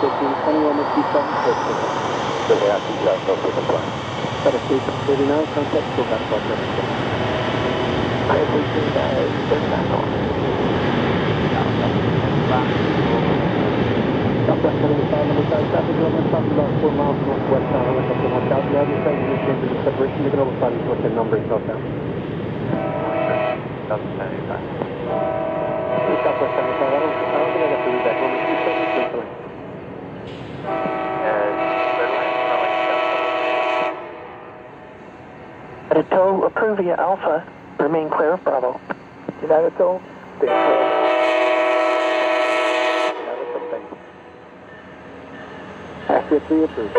15, 21 Whiskey 7, Crystal. So they have to get out of the plane. Better speed 39, contact to back for Crystal. I appreciate that. It's not on. Southwest 75, number 5, traffic limit, talking about 4 miles northwest, helicopter 1000. The other side of the change of separation, you can overfly these with the number in Southbound. Southwest 75. Southwest 75, I don't think I got to read that. Number 27, Tow, Approvia Alpha, remain clear of Bravo. United Tow? Accurate 3 approved.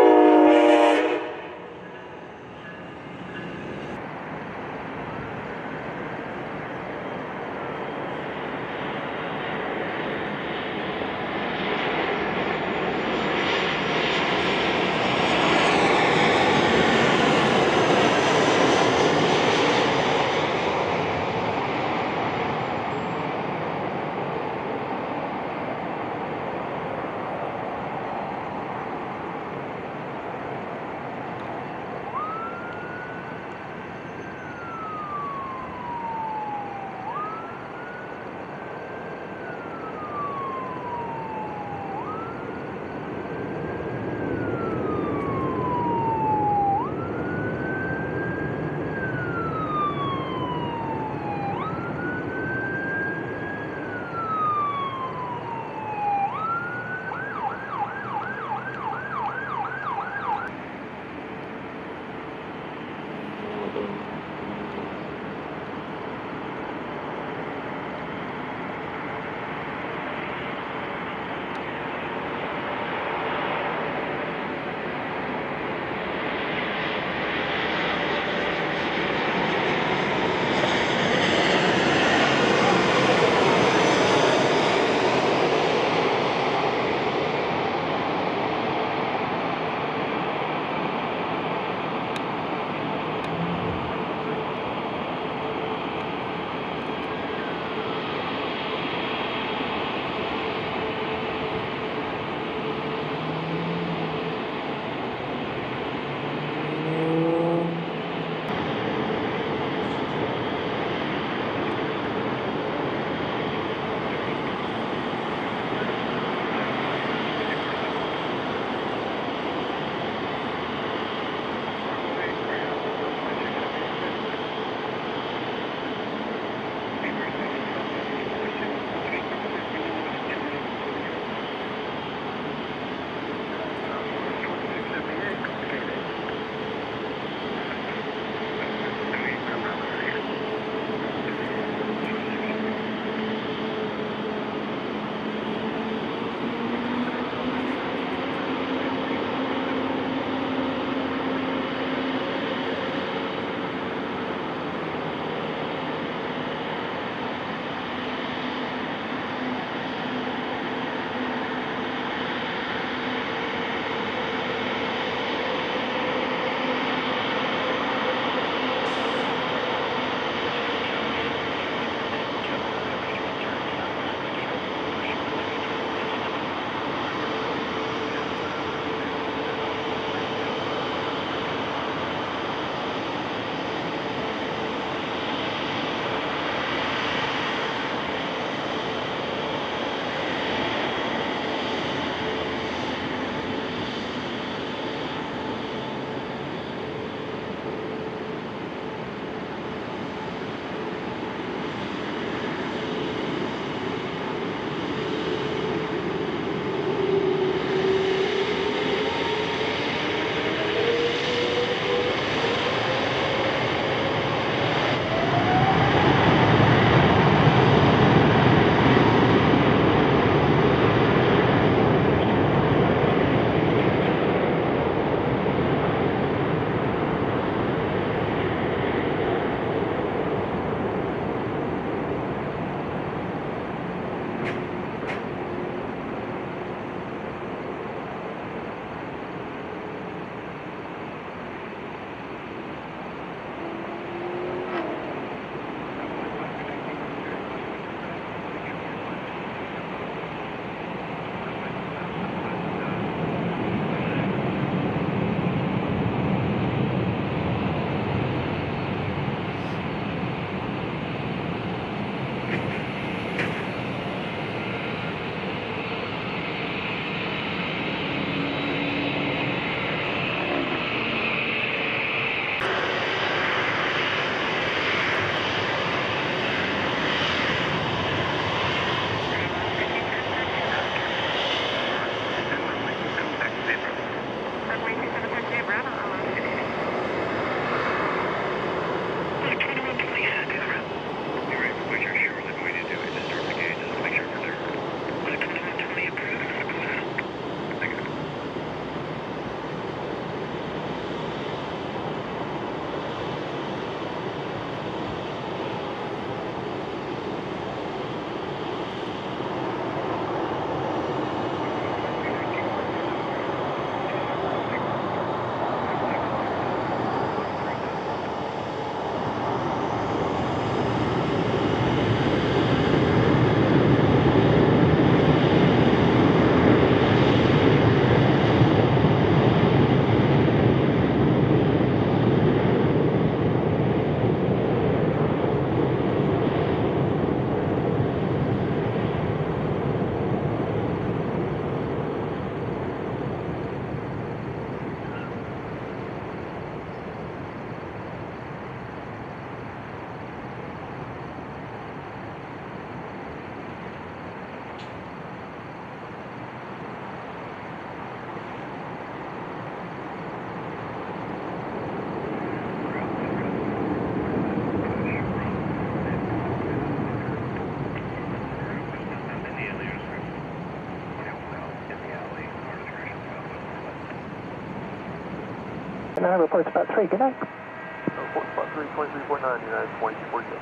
United reports about 3. Good night. Report spot 3, 2349, United 2242.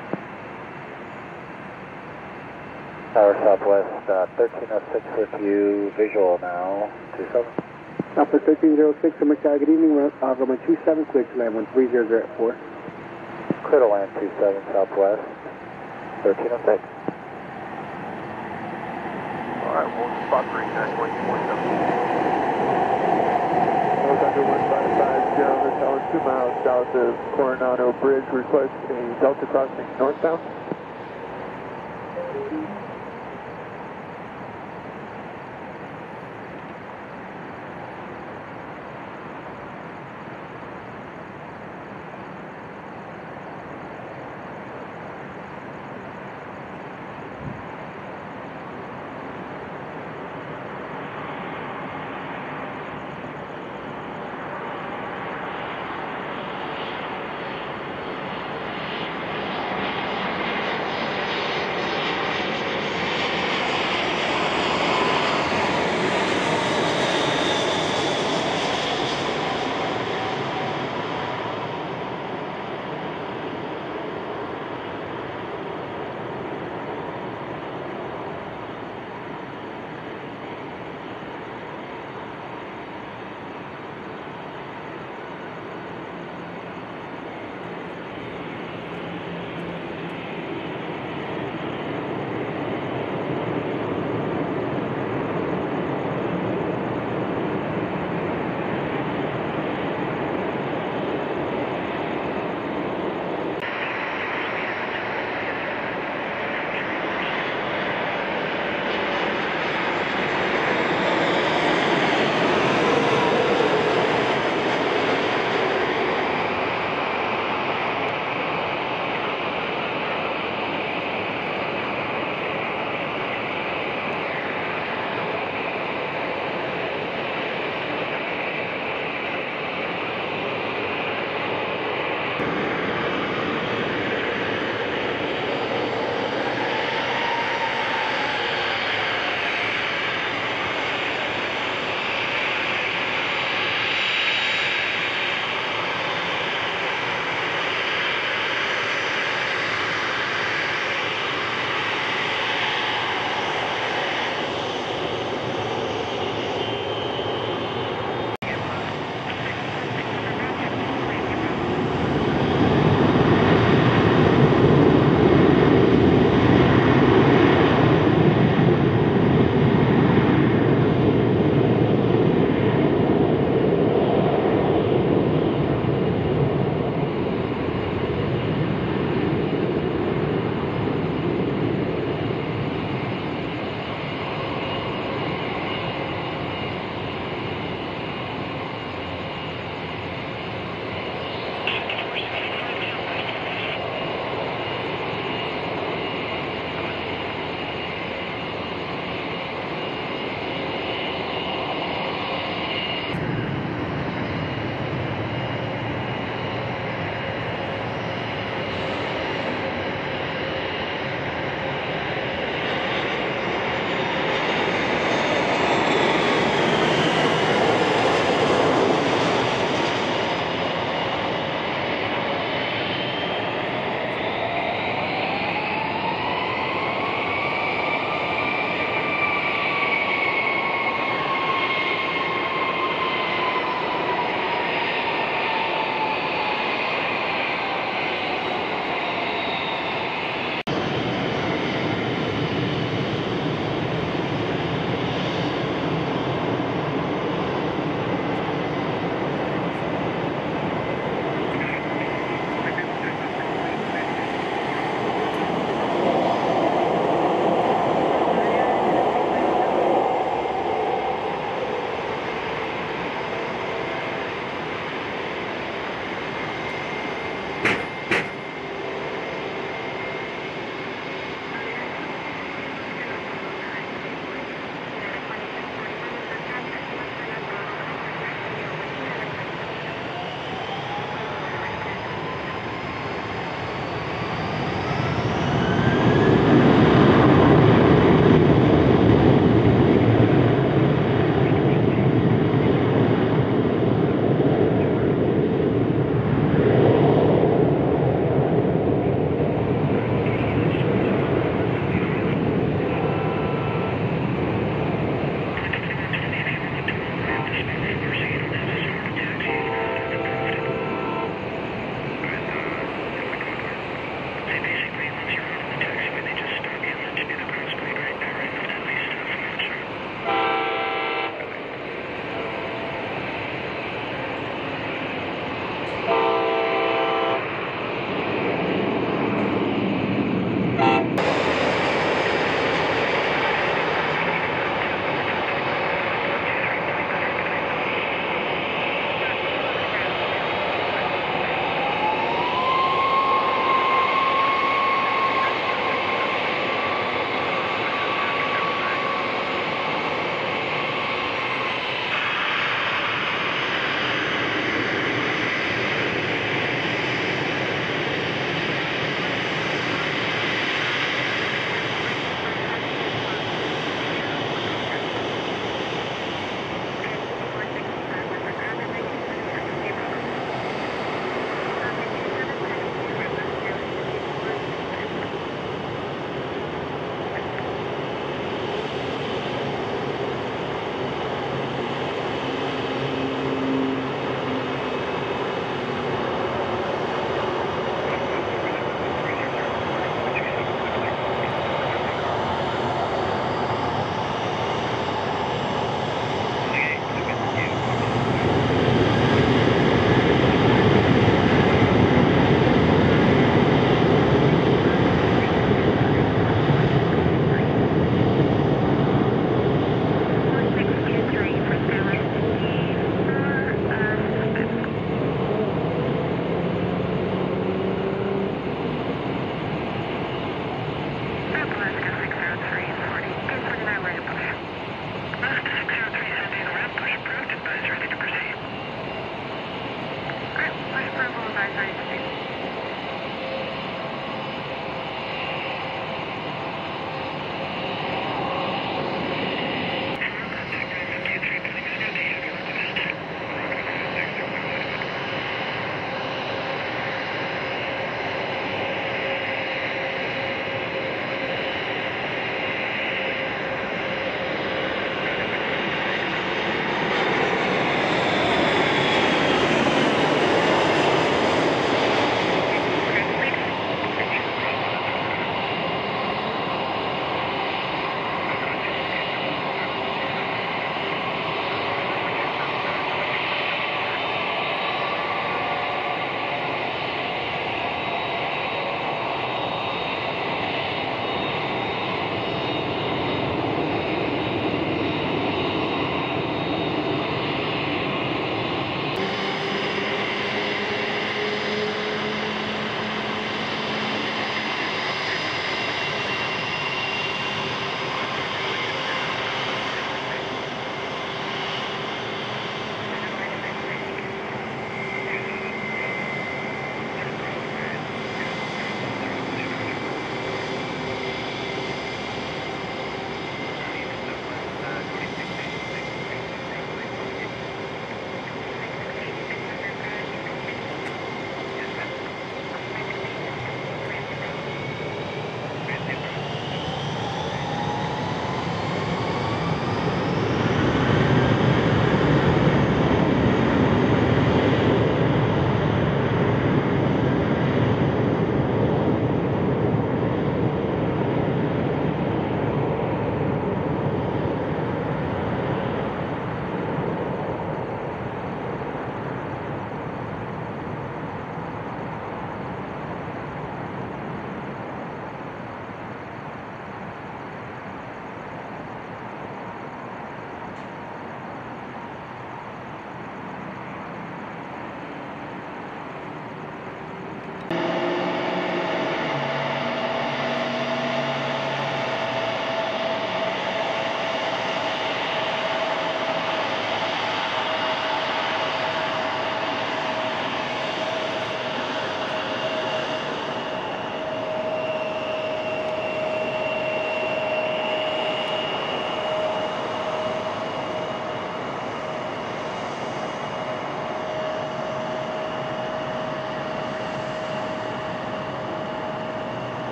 Tower Southwest, 1306 with you, visual now, 27. Alpha 1306, good evening, runway 27, clear to land 130 at 4. Clear to land 27 Southwest, 1306. Alright, we'll spot 3, United 2247. Under 1550, the tower 2 miles south of Coronado Bridge, request a Delta crossing northbound.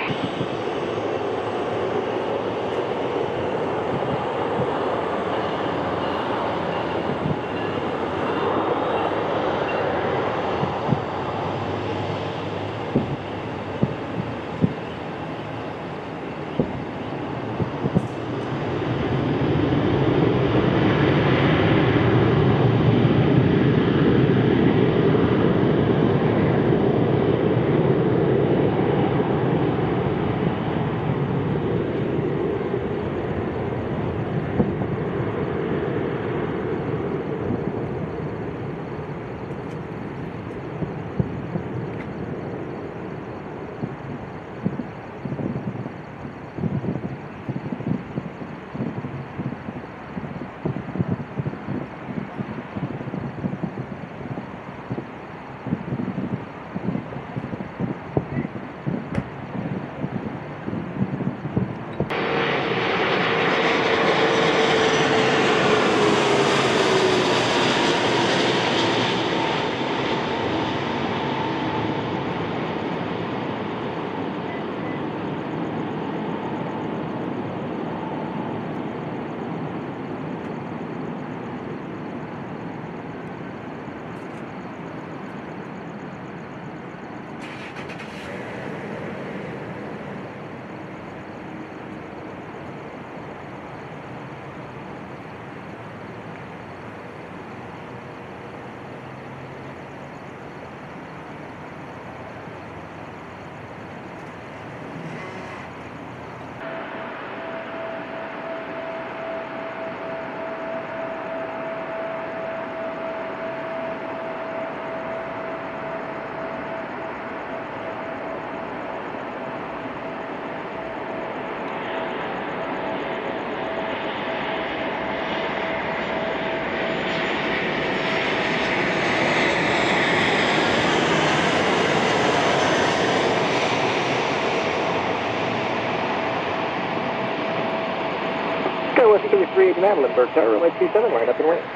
West Italy 389, Lindbergh Tower, runway 27, line up and wait.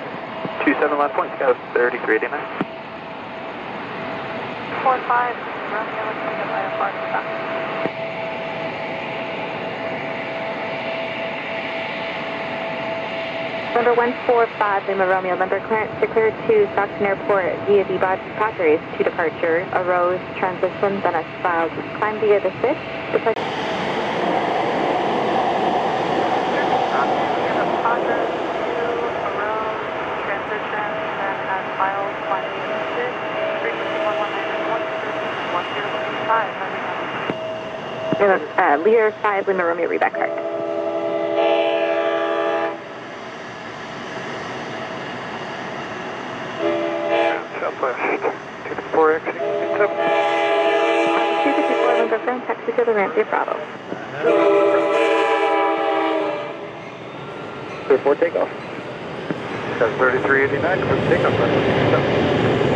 27 line point, Scout 3389. 45, Romeo, let's make up by a far stop. Number 145, Lima Romeo, Lindbergh clearance declared to Stockton Airport via the Padres to departure, arose, transition, then as filed, climb via the 6th, Lear 5, Lima Romeo, reback card. Southwest 254, exiting 7. 254, Lindbergh ground, taxi to the ramp, via Bravo. Clear for takeoff. Scout 3389, for takeoff, runway 27.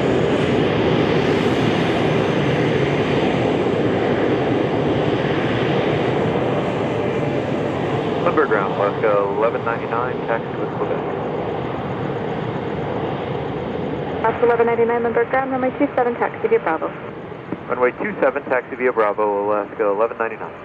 Lindbergh ground, Alaska 1199, taxi with Quebec. Alaska 1199, Lindbergh ground, runway 27, taxi via Bravo. Runway 27, taxi via Bravo, Alaska 1199.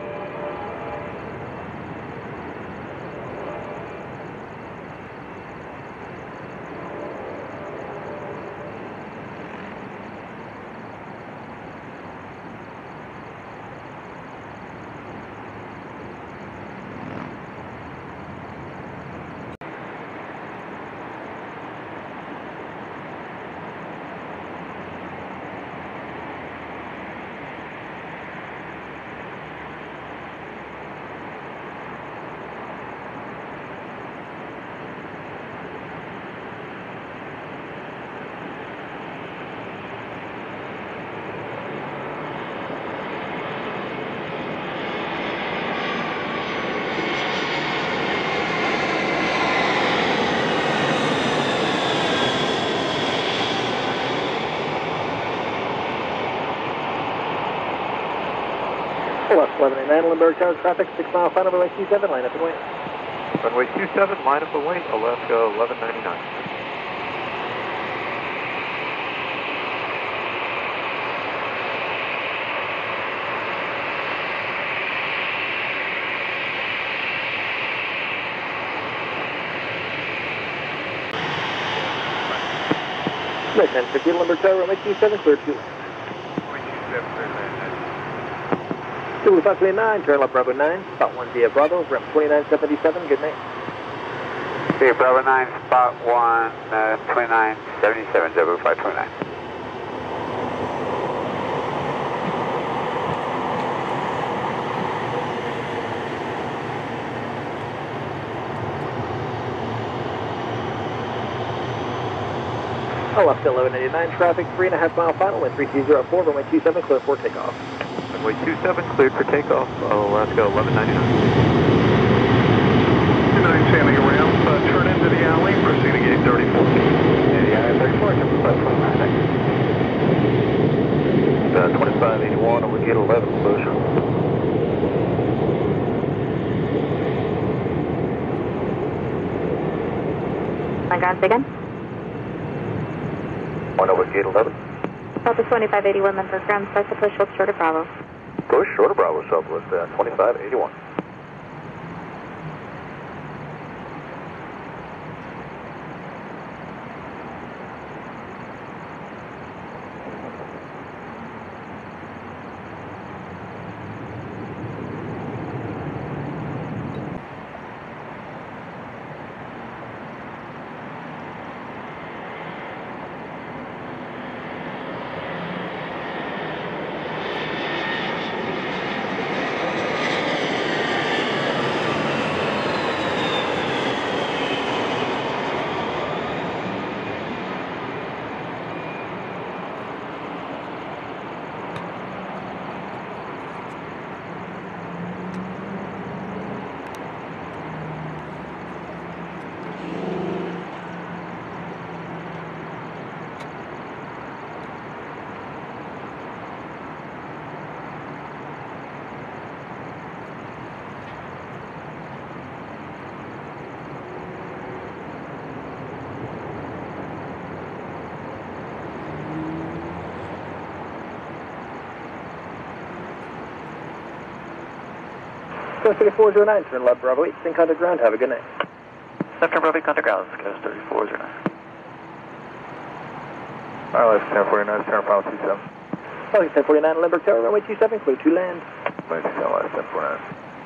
West 1189, Lindbergh Tower traffic, 6 mile final, runway 27, line up and wait. Runway 27, line up and wait, Alaska 1199. Nice 10, 50, Limburg Tower, runway 27, clear 2. Zulu 529, turn left Bravo 9, spot 1 via Bravo, ramp 2977, good night. Via Bravo 9, spot 1, 2977, Zulu 529. Left 1189, traffic 3.5 mile final, wind 3204, runway 27, clear for takeoff. Runway 27, cleared for takeoff, Alaska 1199. 29 standing around, turn into the alley, proceed to gate 3014. Yeah, 34, 2529. 2581, and we get 11 push. My guns again. One over gate 11. Southwest 2581, Limburg ground, start to push, hold short of Bravo. Push, short of Bravo, Southwest 2581. Coast 3409, turn left Bravo 8, sync contact ground, have a good night. Left turn Bravo 8, contact ground, Coast 3409. RLS 1049, turn final 27. Falcon 1049, Limburg Tower, runway 27, clear to land. Runway 27, last 1049.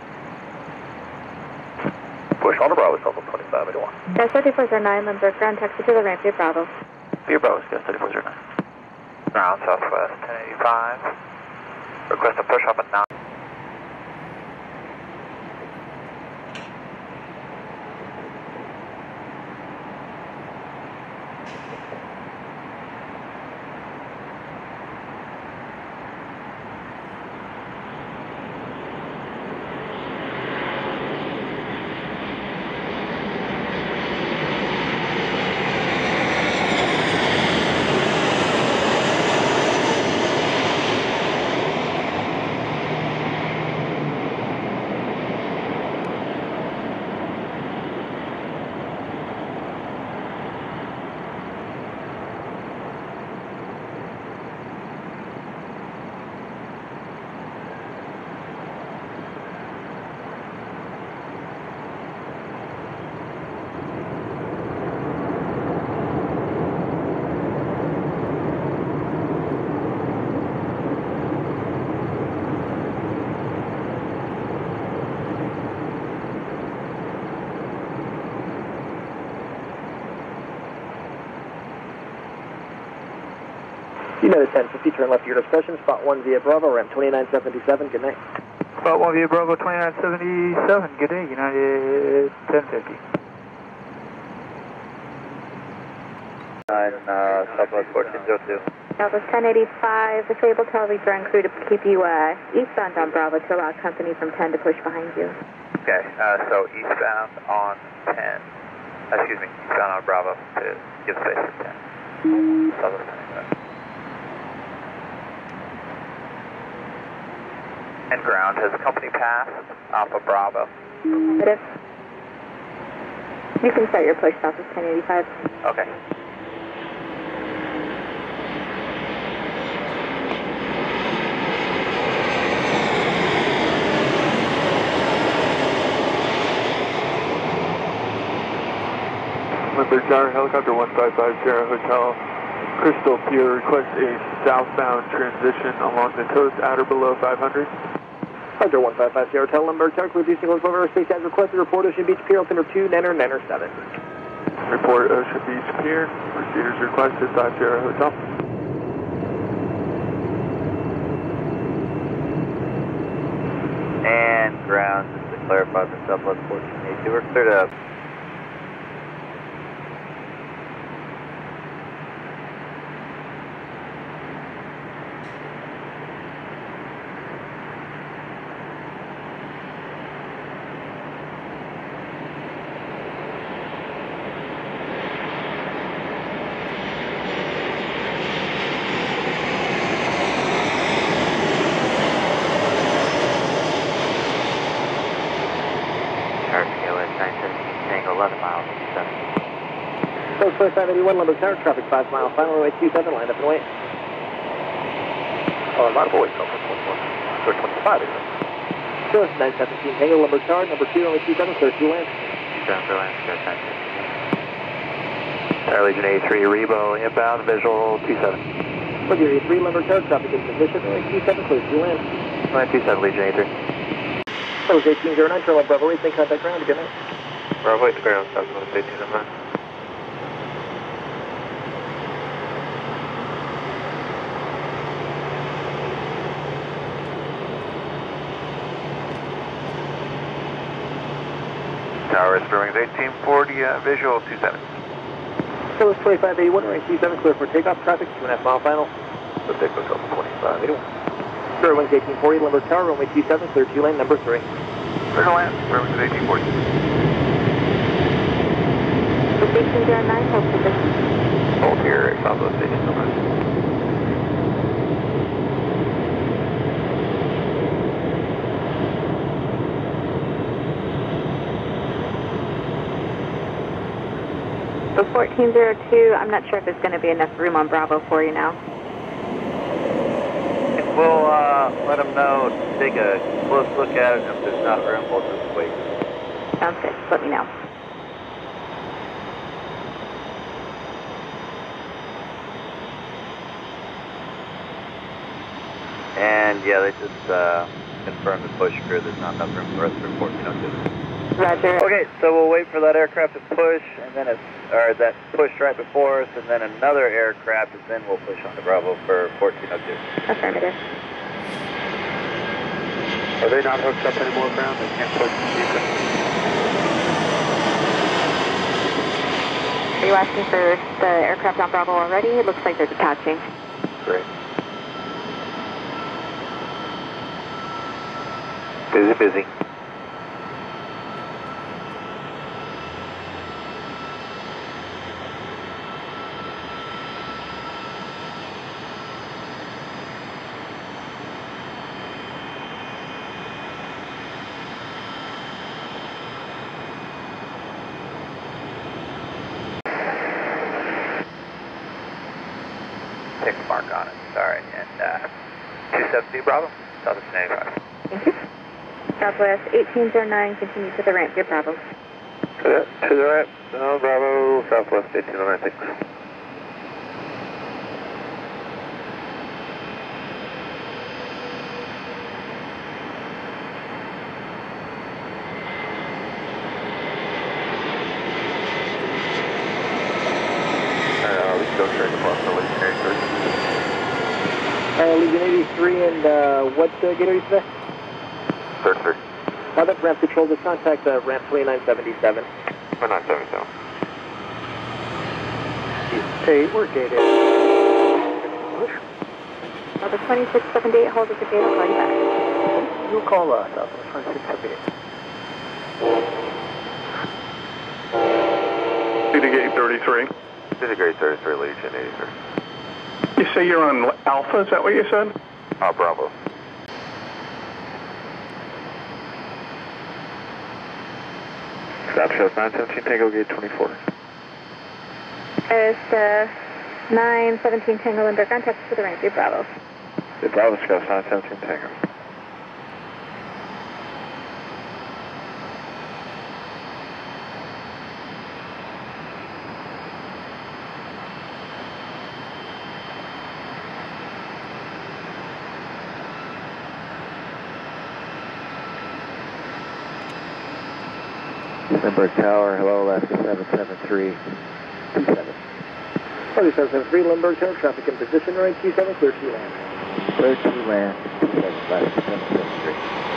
Push on to Bravo, Southwest 2581. Gas 3409, Limburg ground, taxi to the ramp via Bravo. Via Bravo, Gas 3409. Ground, Southwest 1085. Request a push off at 9. United 1050, turn left your discretion, spot 1 via Bravo, ramp 2977, good night. Spot 1 via Bravo 2977, good day, United 1050. Southwest 1402. Southwest 1085, disabled telemetry and crew to keep you eastbound on Bravo to allow company from 10 to push behind you. Okay, so eastbound on 10, eastbound on Bravo to give space for 10. Southwest 1085. And ground, has company passed Alpha Bravo? Negative. You can start your push, Southwest 1085. Okay. Limburg Tower, helicopter 1550, Hotel Crystal Pier requests a southbound transition along the coast at or below 500. Roger, 1550 Hotel Lindbergh Tower, clear two signals over airspace as requested. Report Ocean Beach Pier, altimeter 2, Nanner 7. Report Ocean Beach Pier. Procedures requested, 5 Sierra Hotel. And ground, just to clarify for Southwest 1482, we're cleared up. Tango 11 miles, 7. So 2581 Lindbergh Tower, traffic 5 miles, final runway 27, line up and wait. Oh, not a voice, over 21. Or 25, isn't it? So 917 Tango Lindbergh Tower, number 2, runway 27, clear to land. 27 for land, clear 917. Air Legion 83, Rebo, inbound, visual 27. With your 83 Lindbergh Tower, traffic in position, runway 27, clear to land. Line 27, Legion 83. So 1809, Charlie Bravo, 8, contact ground, good night. Bravo 8, ground, Southwest 1809. Tower is Springs 1840, visual 27. So 2581, runway 27, clear for takeoff, traffic 2.5 mile final. The big goes up 25. 0 wings 1840, Lindbergh Tower, runway 27, clear to lane, number 3. Clear to land, Springs 1840. With 1809, hold position. Hold here, Southwest 1809. So 1402, I'm not sure if there's going to be enough room on Bravo for you now. We'll let them know, take a close look at it, and if there's not room, we'll just wait. Sounds good. Let me know. And yeah, they just confirmed the push crew, there's not enough room for us for 1402. Roger. Okay, so we'll wait for that aircraft to push, and then or that pushed right before us, and then another aircraft, and then we'll push on the Bravo for 1402. Affirmative. Are they not hooked up anymore, ground? They can't push the Are you asking for the aircraft on Bravo already? It looks like they're detaching. Great. Busy. Tick mark on it, sorry. And 270 Bravo, Southwest 95. Thank you. Southwest 1809, continue to the ramp, your Bravo. To the right, Bravo, Southwest 1809. We can go straight across the Legion 83. Legion 83, and what gate are you today? 33. That's ramp control, just contact ramp 2977. 977. Hey, we're gated. The 2678, hold at the gate, I'll call you back. You'll call us up on 2678. City Gate 33. City Gate 33, Legion 83. You say you're on Alpha, is that what you said? Bravo. Stop shows 917 Tango Gate 24. It's 917 Tango Lindbergh, contact to the ramp, your Bravo. The Bravo Scout 917 Tango. Lindbergh Tower, hello, Alaska 773, 27. Alaska 773, Lindbergh Tower, traffic in position, runway 27, clear to land. Clear to land, 27, Alaska 773.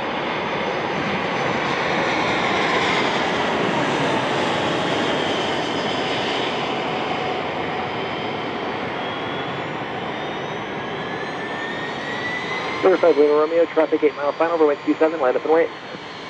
Riverside Lima Romeo, traffic 8 mile final, runway 27, line up and wait.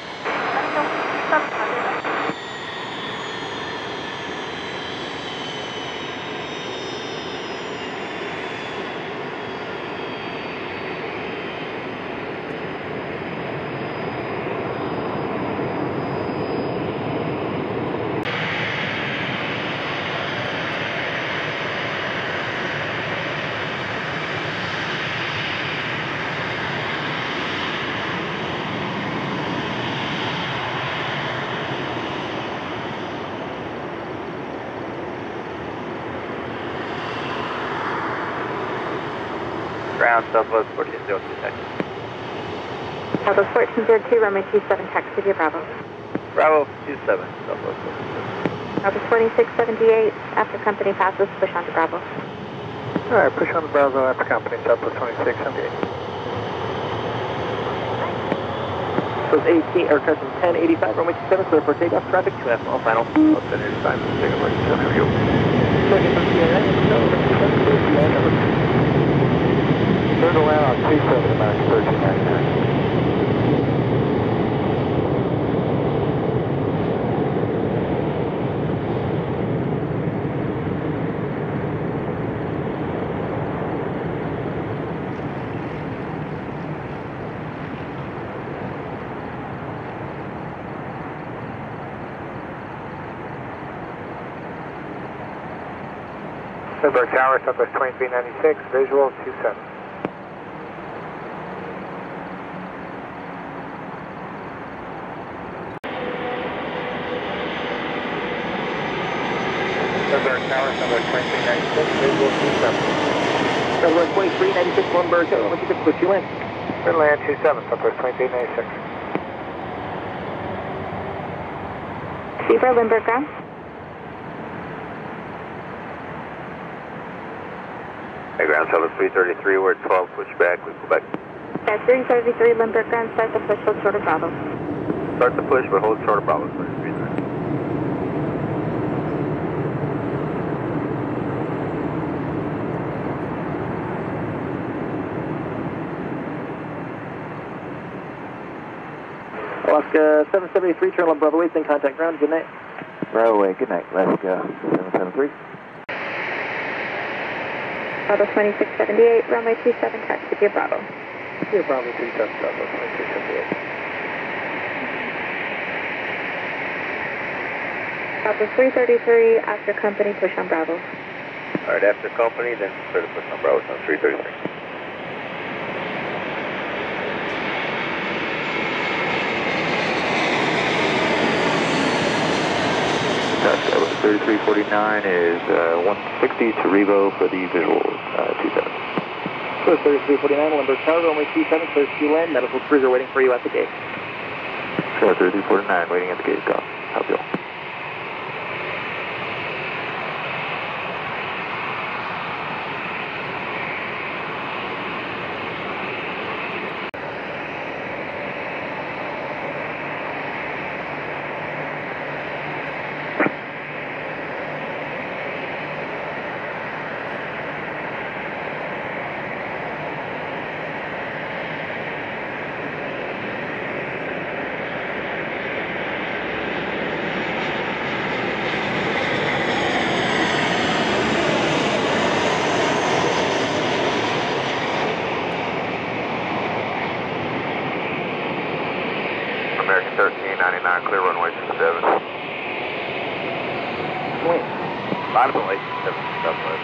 Ground Southwest 1402, taxi. Southwest 1402, runway 27, taxi via Bravo. Bravo 27, Southwest 1402. Southwest 2678, after company passes, push on to Bravo. All right, push on to Bravo after company, Southwest 2678. So it's 18, or custom 1085, runway 27, clear for takeoff, traffic 2F, all final. 1085, take a look, for you. Clear to land on 27, American 1399. Lindbergh Tower, Southwest 2396, visual 27. Lindbergh Tower, Southwest 2396, visual 27. Southwest 2396, Lindbergh Tower, what's your push you in? Good land 27, Southwest 2396. Zebra, Lindbergh ground. Hey, ground Southwest 333, we're at 12, push back, we go back. 333, Lindbergh ground, start the push, hold short of Bravo. Start the push, but hold short of Bravo, 23. Alaska 773, turn on Bravo 8, then contact ground, good night. Bravo 8, good night, Alaska 773. Bravo 2678, runway 27, taxi via Bravo. Yeah, Bravo 27, Southwest 2678. Southwest 333, after company, push on Bravo. Alright, after company, then clear to push on Bravo, on 333. Southwest 3349 is 160 to Revo for the visual 27. So 3349, Lindbergh Tower, runway 27, clear to land, medical cruiser waiting for you at the gate. So 3349 waiting at the gate, go. How's it? American 1399, clear runway 27. Wait. Line up and wait, 7 Southwest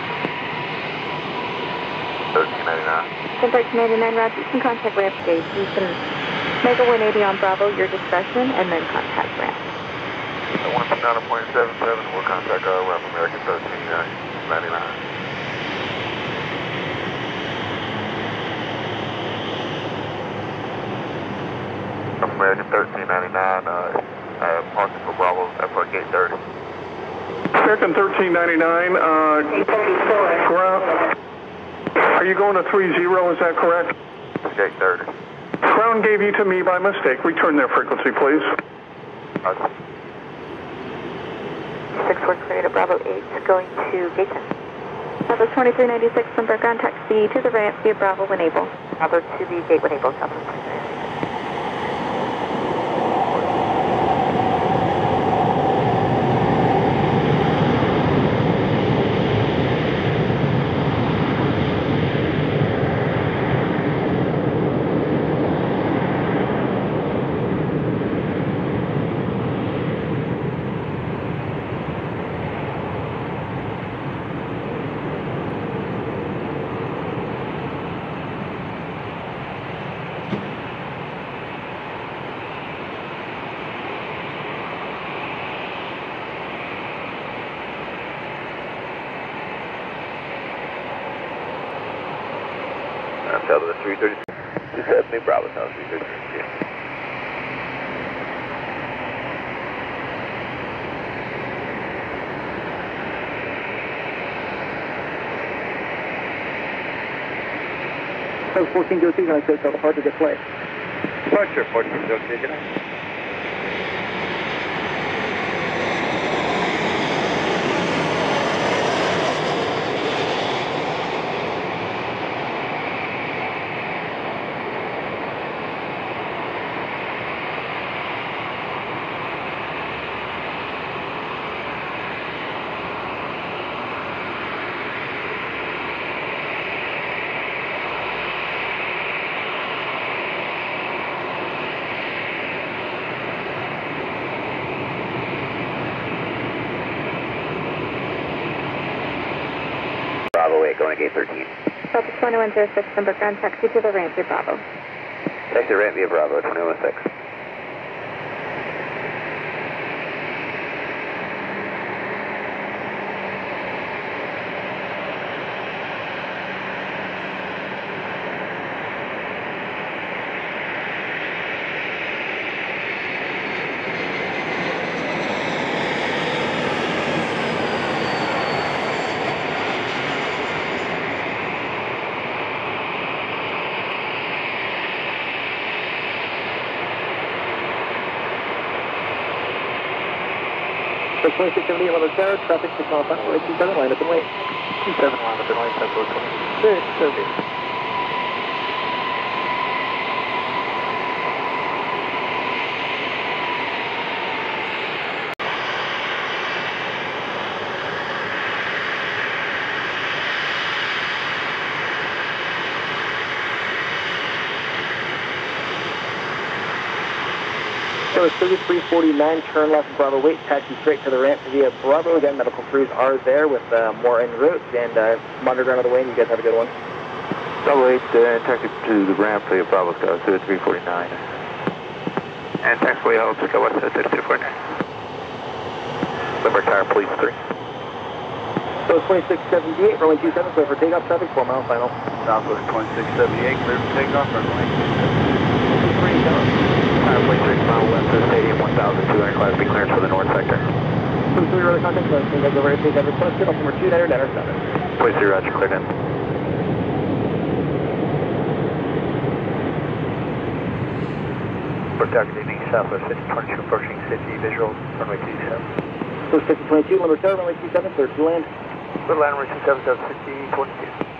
1399. Lindbergh 99, Roger, you can contact ramp gate. You can make a 180 on Bravo, your discretion, and then contact ramp. I want to put down a .77, we'll contact our rep, American 1399. American 1399, parking for Bravo for gate 30. Second 1399, ground. Are you going to 30, is that correct? Gate 30. Ground gave you to me by mistake. Return their frequency, please. 6-4 clear to Bravo 8, going to gate 10. Southwest 2396, number ground taxi to the ramp via Bravo when able. Bravo to the gate when able, Southwest 2396. Delta 330. 270, Bravo, Delta 330. So 1402, can I say so hard to get play? Departure 1402, good night. Bravo 8, going to gate 13. Delta 2106, number ground taxi to the ramp via Bravo. Taxi ramp via Bravo, 2106. So 2678, 11 Sarah, traffic 6 mile final, right 27, line up and wait. 27, line up and wait, Tempo 2630. So it's 3349, turn left Bravo 8, taxi straight to the ramp via Bravo. Again, medical crews are there with more en route, and monitor on the way, and you guys have a good one. Bravo 8, taxi to the ramp via Bravo, Sky 349. And taxiway hold, Sky West 3249. Limber Tire, Police 3. So it's 2678, runway 27, clear for takeoff, traffic 4 mile final. Southwest 2678, clear for takeoff, runway 23, down. Plane 6 mile west of Stadium 1200 Class B clearance for the north sector. Please do your other contact, so you guys over here, please have requested, Altimeter 2, Niner 7. Place 3, Roger, cleared in. Protect evening, Southwest 5022, approaching city, visual, runway 27. So 5022, number 7, runway 27, clear to land. Little land, runway 27, 5022.